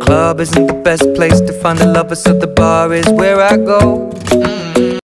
club isn't the best place to find a lover, so the bar is where I go.